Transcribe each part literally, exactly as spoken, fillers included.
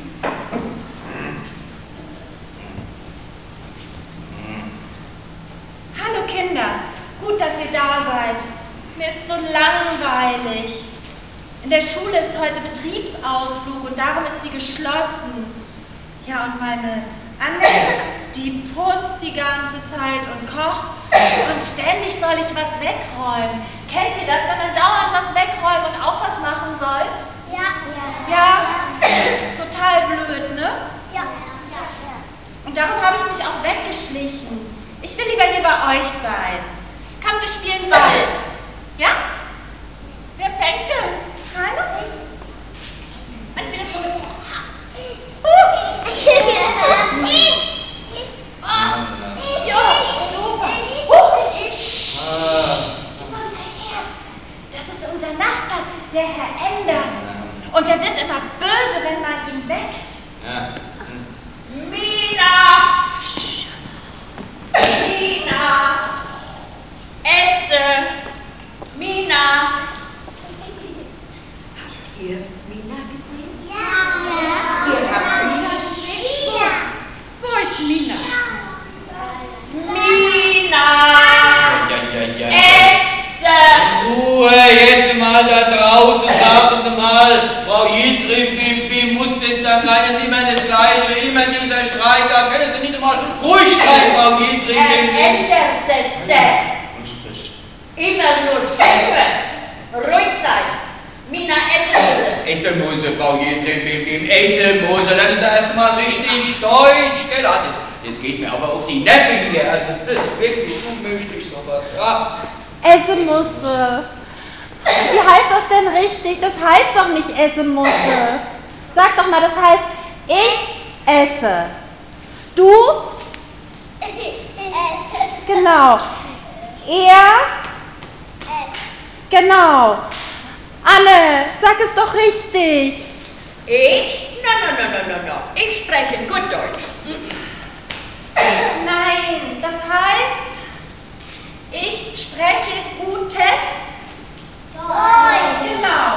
Hallo Kinder, gut, dass ihr da seid. Mir ist so langweilig. In der Schule ist heute Betriebsausflug und darum ist sie geschlossen. Ja, und meine Anne, die putzt die ganze Zeit und kocht und ständig soll ich was wegräumen. Kennt ihr das, wenn man dauernd was wegräumen und auch was machen soll? Ja, ja. Ja, total blöd, ne? Ja, ja, ja. Und darum habe ich mich auch weggeschlichen. Ich will lieber hier bei euch sein. Komm, wir spielen Ball. Ja? Wer fängt denn? Hallo? Ich. Und wieder so. Ja, super. Das ist unser Nachbar, der Herr Enders. Und der wird immer böse, wenn man ihn weckt. Ja. Mina! Mina! Esse! Mina! Habt ihr Mina gesehen? Ja. Ihr habt Mina gesehen? Ja. Wo ist Mina? Mina! Ja, ja, ja, ja. Esse! Ruhe jetzt mal da draußen, sagen Sie mal, Frau Yiltrim, wie, wie muss das dann sein? Es ist immer das Gleiche, immer dieser Streit, da können Sie nicht einmal ruhig sein, Frau Yiltrim. Herr Endersetze! Immer nur schimpfen! Ruhig sein! Mina essen! Esselmose, Frau Yiltrim, bim, bim, Esselmose, das ist erstmal richtig deutsch, gell? Ah, Das, das geht mir aber auf die Nerven hier, also das ist wirklich unmöglich, sowas, ja. Essen musste. Wie heißt das denn richtig? Das heißt doch nicht essen musste. Sag doch mal, das heißt ich esse. Du? Genau. Er? Genau. Anne, sag es doch richtig. Ich? No, no, no, no, no, no. Ich spreche gut Deutsch. Nein, das heißt, ich spreche gutes Deutsch. Genau.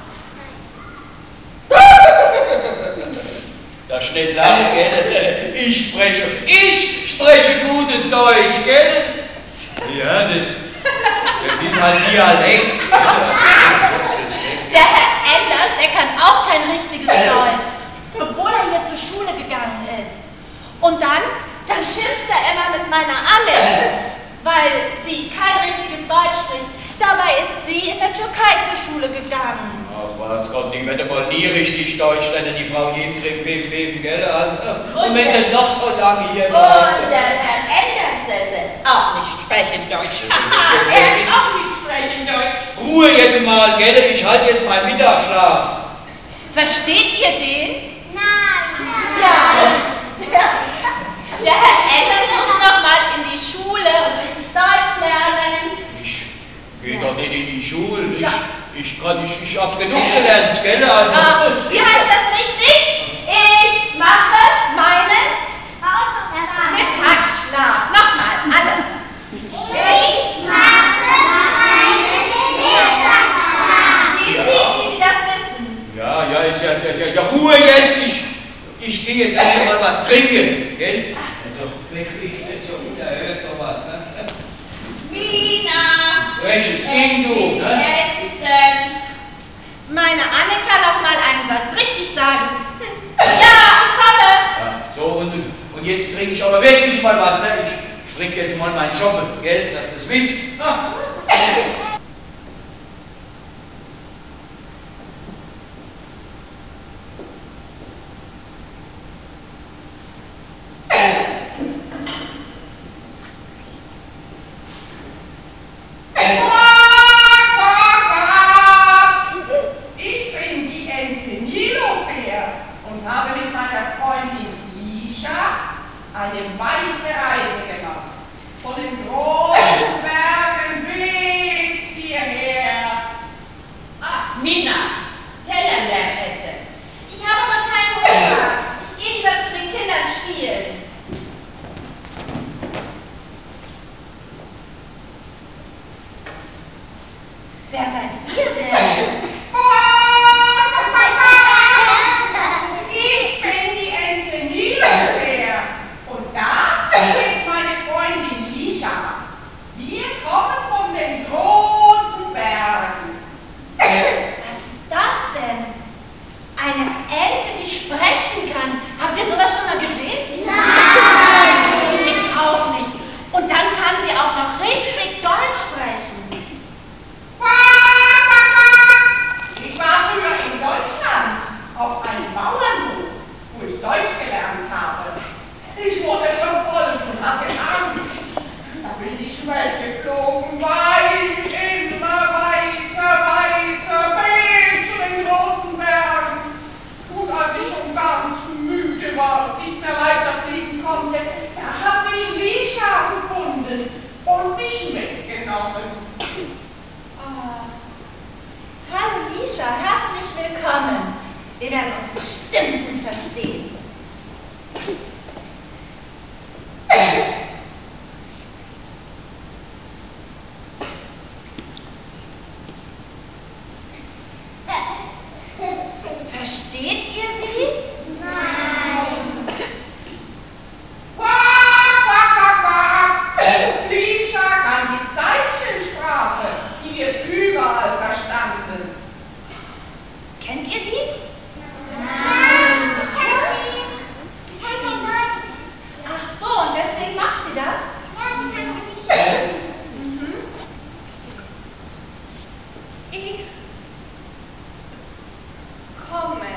Das ist nicht lang, gell? Ich spreche, ich spreche gutes Deutsch, gell? Ja, das, das ist halt Dialekt. Der Herr Enders, der kann auch kein richtiges Deutsch, obwohl er hier zur Schule gegangen ist. Und dann, dann schimpft er immer mit meiner Anne, weil sie kein richtiges Deutsch spricht. Dabei ist sie in der Türkei zur Schule gegangen. Ach was, Gott, die wird aber nie richtig Deutsch lernen, die Frau Yiltrim, bim, bim, gell? Also, und wenn sie noch so lange hier Und bleibt. der Herr Enders auch nicht sprechen Deutsch. Er ist auch nicht sprechen Deutsch. Ruhe jetzt mal, gell? Ich halte jetzt meinen Mittagsschlaf. Versteht ihr den? Nein. Ja. Ja. Der Herr Enders muss noch mal in die Schule und richtig Deutsch lernen. Ich gehe doch nicht in die Schule. Ich, Ja. ich kann nicht, ich hab genug gelernt, gell? Also, Ah, wie heißt das richtig? Ich mache meinen Mittagsschlaf. Nochmal, alle. Ich mache meinen Mittagsschlaf. Die Sie, die das wissen. ja, ja, ist ja, ja, ja, ja, Ruhe jetzt. Ich, ich gehe jetzt erst mal was trinken, gell? Also, wirklich nicht so unerhört sowas, ne? Mina. Freches Ding, du, ne? Essen. Meine Anne kann auch mal einen Satz richtig sagen. Ja, ich komme. Ja, so, und, und jetzt trinke ich aber wirklich mal was, ne? Ich trinke jetzt mal meinen Schoppen, gell? Dass du es wisst. Ah. Ich bin die Ente Nilofeer und habe mit meiner Freundin Lisha eine weite Reise gemacht. Von den großen Bergen bis hierher. Ah, Mina. Tellerlärm essen. Ich habe aber keinen Hunger. Ich gehe lieber zu den Kindern spielen. Wer seid ihr denn? Ich Wir werden uns bestimmt gut verstehen. Versteht ihr sie? Nein. Quack, quack, quack, quack. Lisha kann die Zeichensprache, die wir überall verstanden. Kennt ihr die? Nein. Ich kann sie. Ich kann kein Deutsch. Ach so, und deswegen macht sie das? Ja, sie kann nicht. Mhm. Ich komme.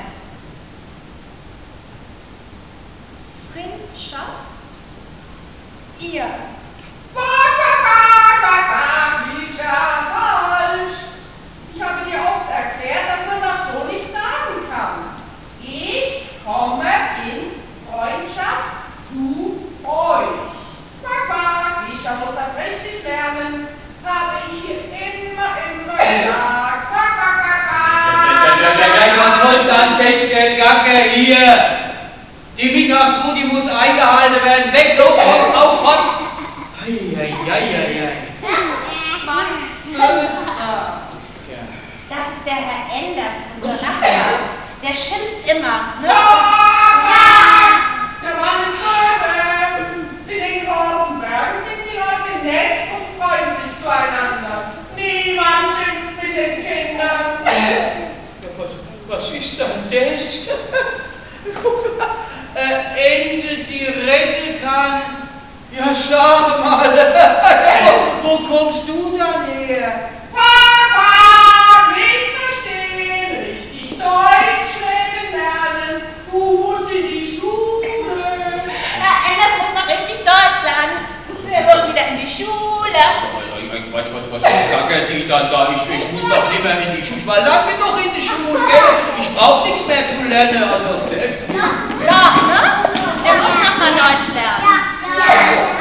Freundschaft. Ihr. Quack, quack, quack, quack, quack, Lisha, falsch. Ich habe dir oft erklärt, dass man das so nicht sagen kann. Ich komme in Freundschaft zu euch. Quack, quack, Lisha muss das richtig lernen. Habe ich hier immer, immer gesagt. Quack, quack, quack, Ja, ja, ja, ja, was soll dann Pechgeld, Gacke, hier? Die Mittagsruhe, die muss eingehalten werden. Weg, los, auf, auf, fort. Eieieiei. Mann, Böser. Das ist der Herr Enders, unser Nachbar. Der schimpft immer, ne? Ja! Der Mann ist böse. In den großen Bergen sind die Leute nett und freundlich zueinander. Niemand schimpft mit den Kindern. Was, was ist denn das? Guck mal, äh, Ente, die retten kann. Ja, schau mal. wo, wo kommst du dann her? Papa, nicht verstehen, richtig Deutsch reden lernen. Du musst in die Schule. Herr Enders muss noch richtig Deutsch lernen. Er muss wieder in die Schule. Was, was, was, was sagt die dann da? Ich, ich muss doch nicht mehr in die Schule. Ich war lange noch in die Schule, gell? Ich brauche nichts mehr zu lernen. Also, gell? Doch, ne? Er muss noch mal Deutsch lernen. Ja. Ja.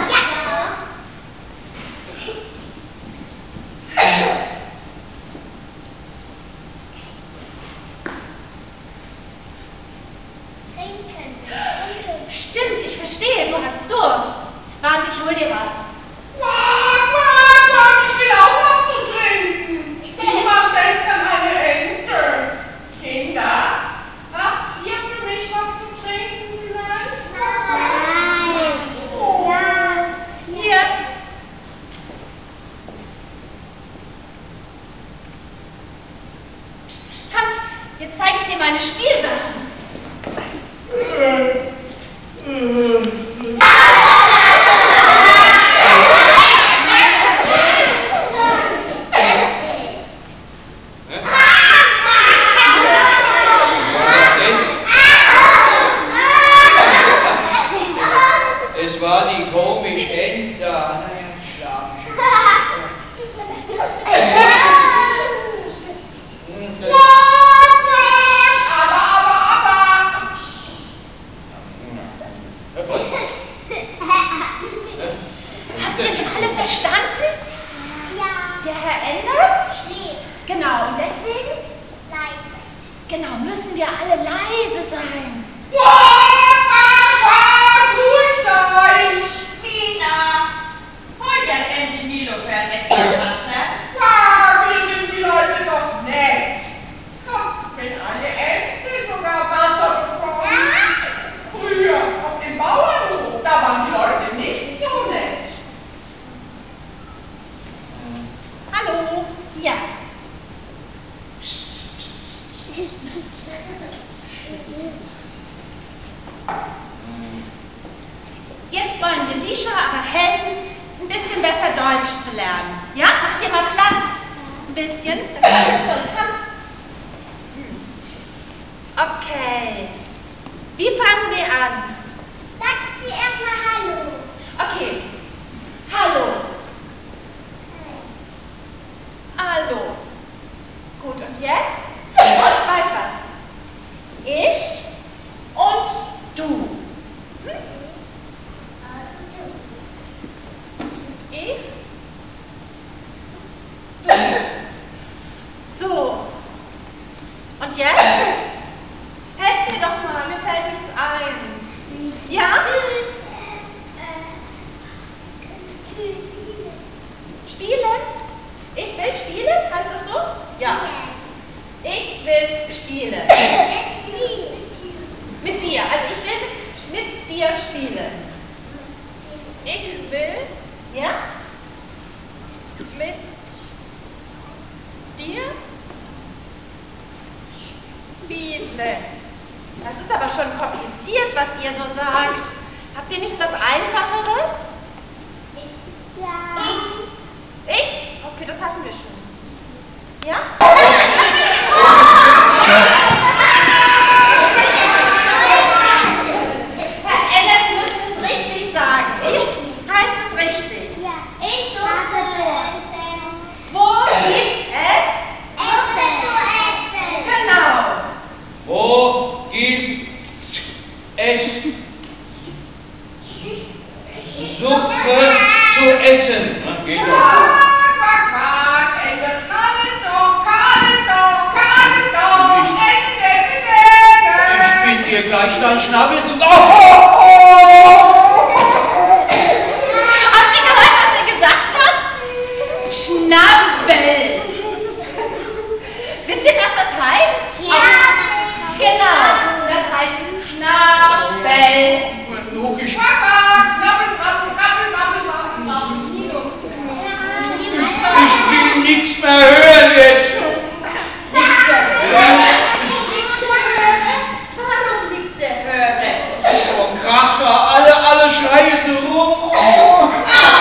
Trinken. Stimmt, ich verstehe, du hast Durst. Warte, ich hol dir was. Quack, quack, quack, ich will auch was zu trinken. Niemand denkt an eine Ente. Kinder, habt ihr für mich was zu trinken vielleicht? Nein. Oh. Hier. Komm, jetzt zeige ich dir meine Spielsachen. Es war die komisch Ent da. Naja, schlaf ich. Aber, aber, aber. Habt ihr das alle verstanden? Ja. Der Herr Ender? Schläft. Genau, und deswegen? Leise. Genau, müssen wir alle leise sein. Quack, quack, quack, ruhig euch. Mina, hol der Ente Nilofern etwas Wasser. Quack, wir sind die Leute doch nett. Doch, wenn eine Ente sogar Wasser bekommen. Früher auf dem Bauernhof, da waren die Leute nicht so nett. Hallo, hier. Jetzt wollen wir Lisha aber helfen, ein bisschen besser Deutsch zu lernen. Ja, macht ihr mal Platz. Ein bisschen. Das ist alles voll. Komm. Hm. Okay. Wie fangen wir an? Sag sie erstmal Hallo. Okay. Hallo. Hallo. Gut, und jetzt? Und weiter. Ich und du. Hm? Ich, du. So. Und jetzt? spielen. Mit dir. Also ich will mit, mit dir spielen. Ich will Ja? mit dir spielen. Das ist aber schon kompliziert, was ihr so sagt. Habt ihr nicht was Einfacheres? Ich? Okay, das hatten wir schon. Ja? Herr Ellert müsste es richtig sagen. Wie heißt es richtig? Wo gibt es? Genau. Wo gibt es Suppe zu essen? Na, geht doch. Quack, quack, Ende, kann es doch, kann es doch, kann es doch, Ende, Ende, Ich bin dir gleich dein Schnabel zu... Oh, oh, oh. Habt ihr gehört, was er gesagt hat? Schnabel. Wisst ihr, was das heißt? Genau, das heißt Schnabel. Logisch. quack, quack, knabbel, knabbel, knabbel, knabbel, knabbel. Ich will nichts mehr hören jetzt. Warum liegt der Hörer? Oh, Kracher, alle, alle schreien so rum. Oh.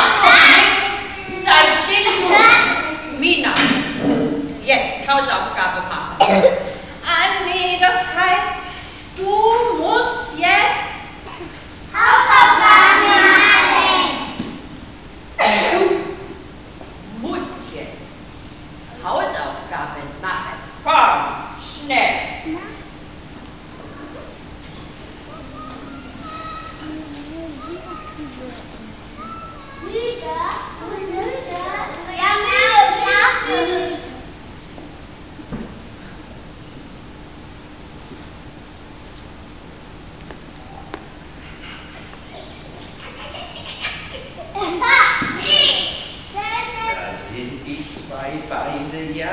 Sei still, du. Mina, jetzt Hausaufgabe machen. Ah nee, das heißt, du musst jetzt Du musst jetzt Hausaufgaben machen. Komm, schnell. Da sind die zwei Beine, ja.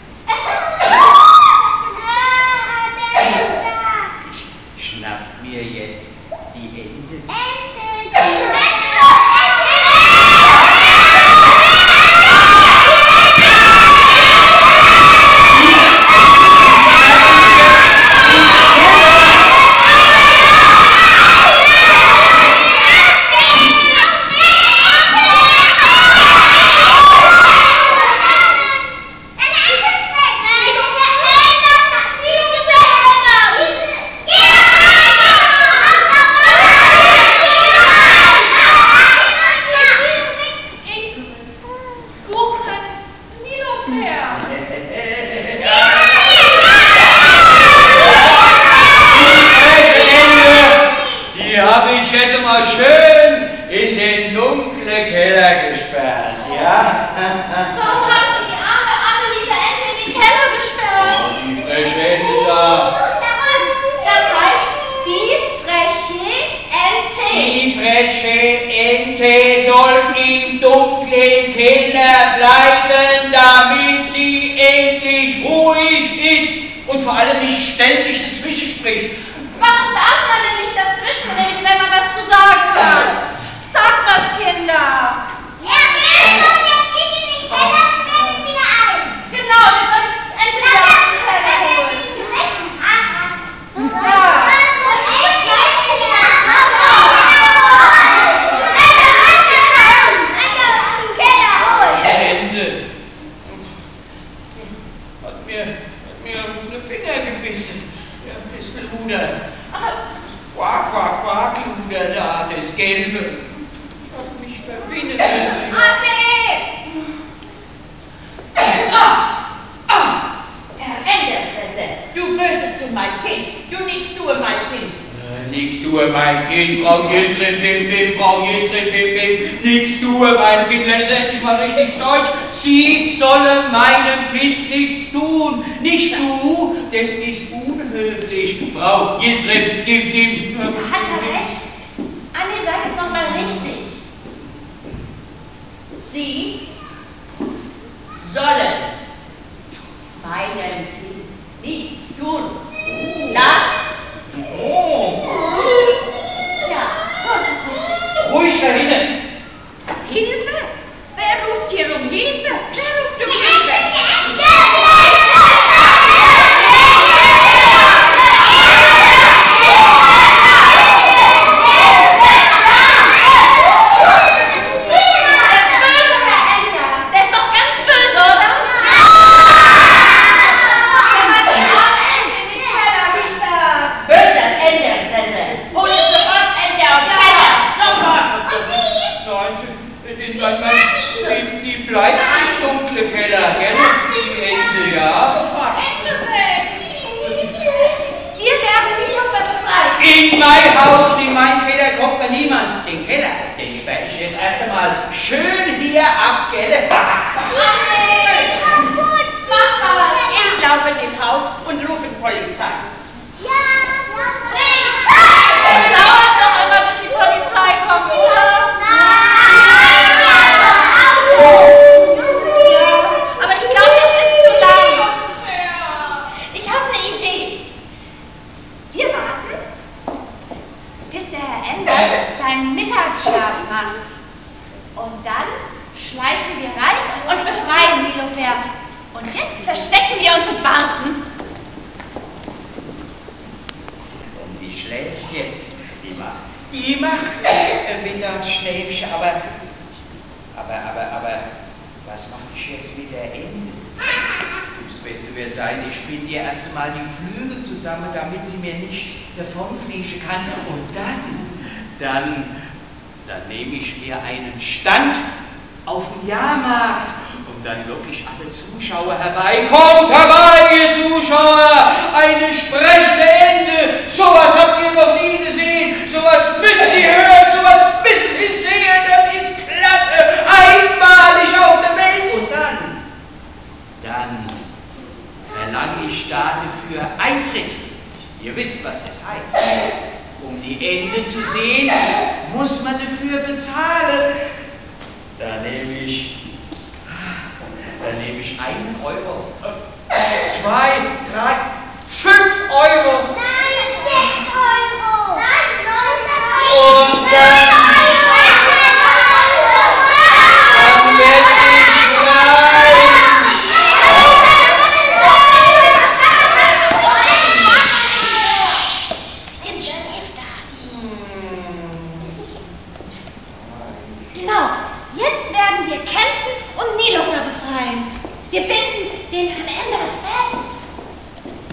Ich schnapp mir jetzt die Ente. Die habe ich jetzt mal schön in den dunklen Keller gesperrt, ja? Warum hast du die arme, arme liebe Ente in den Keller gesperrt? Oh, die frische Ente da. Das heißt, die freche Ente. Die frische Ente soll im dunklen Keller bleiben, damit sie endlich ruhig ist und vor allem nicht ständig dazwischen spricht. Warum darf man denn nicht dazwischenreden, wenn man was zu sagen hat? Sagt was, Kinder. Genau, dann soll ich endlich aus dem Keller holen. Ente hat mir, hat mir eine Finger gebissen. Ja, ein bisschen Luder. Quack, quack, quack, Luder da, das Gelbe. Ich hab mich verbinden. Ah, ah, Herr Enderstelle, du böse zu mein Kind, du nichts tue mein Kind. Äh, Nix tue, mein Kind, Frau Jetrin, Bim, Bim, Frau Jetrin, Bim, Bim. Nix tue, mein Kind, wenn es endlich mal richtig Deutsch. Sie sollen meinem Kind nichts tun. Nicht du, das ist unhöflich. Frau Jetrin, Dim, Dim. Hat er recht? Anni, sag es nochmal richtig. Sie sollen meinem Kind nichts tun. mein Haus und in meinen Keller kommt da niemand. Den Keller, den sperre ich jetzt erst einmal schön hier ab, gell? Mama, ich laufe in den Haus und rufe die Polizei. Es dauert doch immer, bis die Polizei kommt, oder? Ja, aber ich glaube, das ist zu lang. Ich habe eine Idee. Wir warten, bis der Herr Enders seinen Mittagsschlaf macht. Und dann schleichen wir rein und befreien Nilofer. Und jetzt verstecken wir uns und warten. Und die schläft jetzt. Die macht. Die macht äh, Mittagsschläfchen, aber. Aber, aber, aber. Was mache ich jetzt mit der Ente? Das Beste wird sein, ich bin ihr erst einmal die Flügel zusammen, damit sie mir nicht davonfliegen kann. Und dann, dann, dann nehme ich mir einen Stand auf dem Jahrmarkt. Und dann locke ich alle Zuschauer herbei. Kommt herbei, ihr Zuschauer! Eine sprechende Ente! Sowas habt ihr noch nie gesehen! Sowas müsst ihr hören! Sowas müsst ihr sehen! Das ist klasse! Einmalig auf der Welt! Und dann, dann verlange ich dafür Eintritt. Ihr wisst, was das heißt. Um die Ente zu sehen, muss man dafür bezahlen. Da nehme ich Dann nehme ich einen Euro, zwei, drei, fünf Euro. Nein, sechs Euro. Nein, neun Euro. Und dann, dann werde ich reich. Jetzt schläft er. Genau, jetzt werden wir kämpfen und Nilofer befreien. Wir binden den Herrn Enders fest.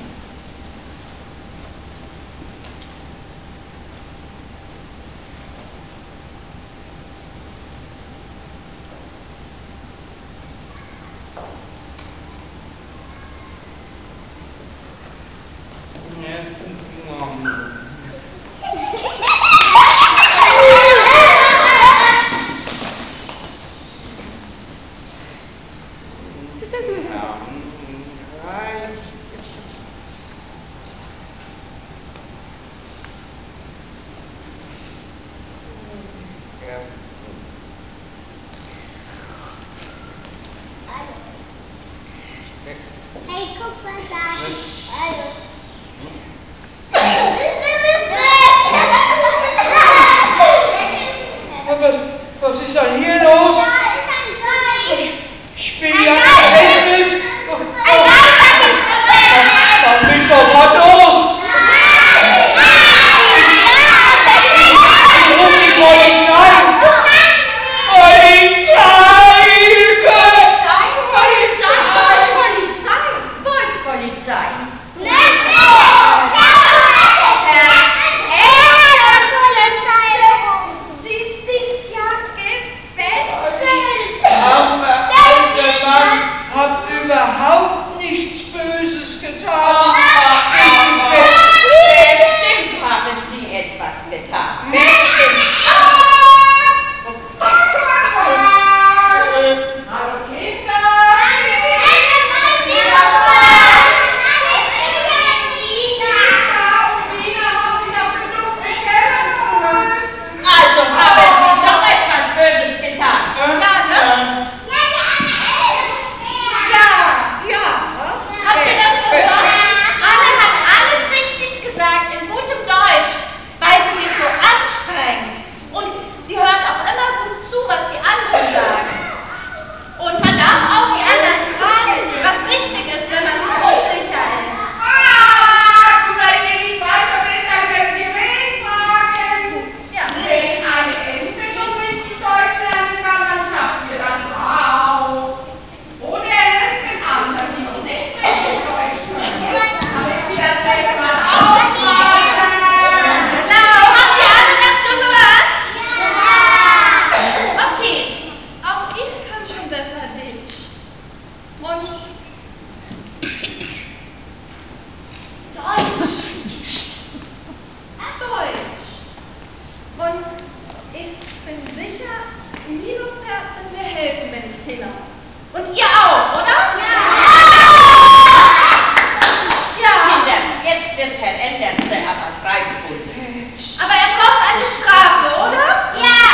wird Herr Enderste aber freigefunden. Aber er braucht eine Strafe, oder?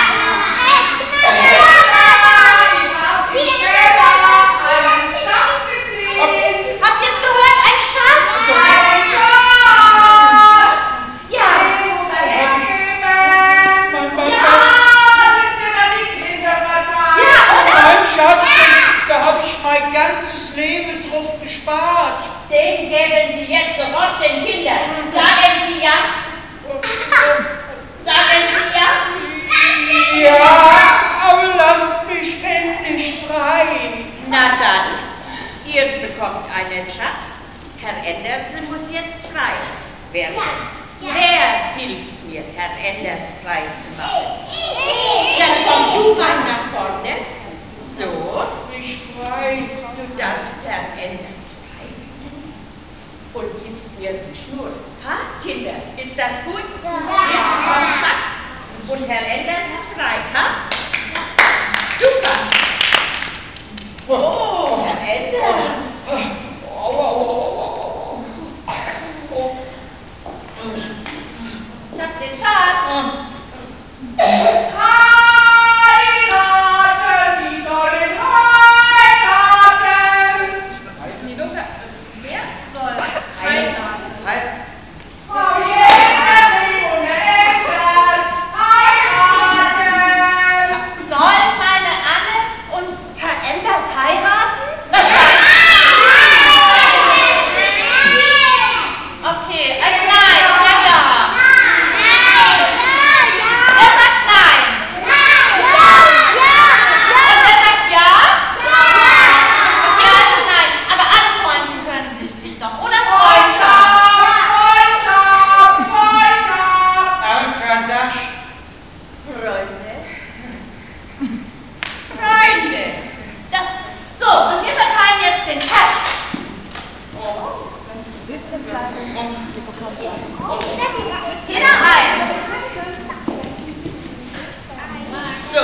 Habt ihr es gehört? Ein Schatz! Ja! Mein Schatz, da habe ich mein ganzes Leben drauf gespart. Den geben Sie jetzt sofort den Kindern. Sagen Sie ja? Sagen Sie ja? Ja, aber lasst mich endlich frei. Na dann, ihr bekommt einen Schatz. Herr Endersen muss jetzt frei werden. Wer hilft mir, Herr Enders frei zu machen? Dann komm du mal nach vorne. So, Ich frei. du darfst Herrn Enders frei und gibst mir die Schnur. Ha, Kinder, ist das gut? Jetzt kommt Schatz und Herr Enders ist frei, ha? Super! Oh, Herr Enders! Ich hab den Schatz! Heiraten, die sollen heiraten. Die Lupe, wer soll heiraten? Frau Jägerin und Engels heiraten. Sollen meine Anne und Herr Enders heiraten? Okay, also nein, ja, ja. Wer sagt nein? Und wer sagt ja? Okay, also nein. Aber anfreunden können sie sich doch, oder Freundschaft? Freundschaft, Freundschaft. Arkadasch. Freunde. Freunde. Das, so, und wir verteilen jetzt den Schatz. Jeder ein. So.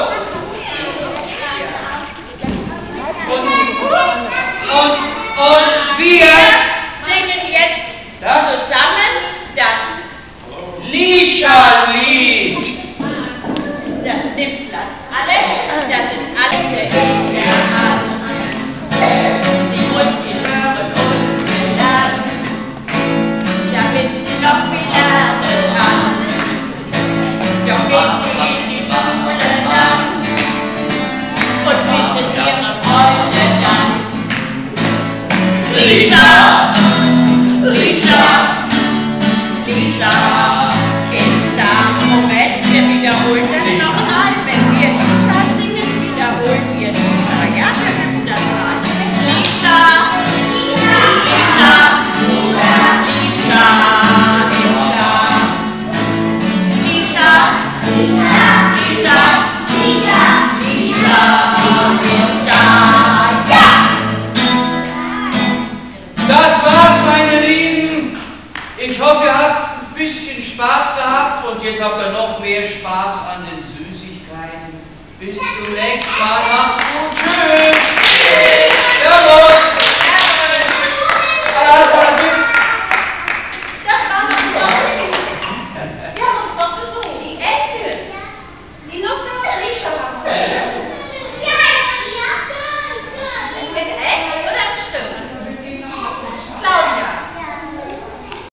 Und, und, und wir, Singen jetzt das zusammen das Lischa-Lied. Das nimmt Platz. Alle, das ist alle der Ewigkeit. Sie muss die hören und lernen, damit sie noch wieder lernen. Doch geht sie in die Schule dann und findet ihre Freunde dann. Lisa, Lisa, Lisa ist da. Moment, wir wiederholen das nochmal. Wenn wir Lisa singen, wiederholt ihr Lisa. Ja, wir üben das mal. Lisa, Lisa, Lisa ist da. Lisa, Lisa, Lisa, Lisa ist da. Ja! Das war's, meine Lieben. Ich hoffe, ihr habt ein bisschen Spaß gehabt und jetzt habt ihr noch mehr Spaß an den Süßigkeiten. Bis zum nächsten Mal. Macht's gut. Tschüss.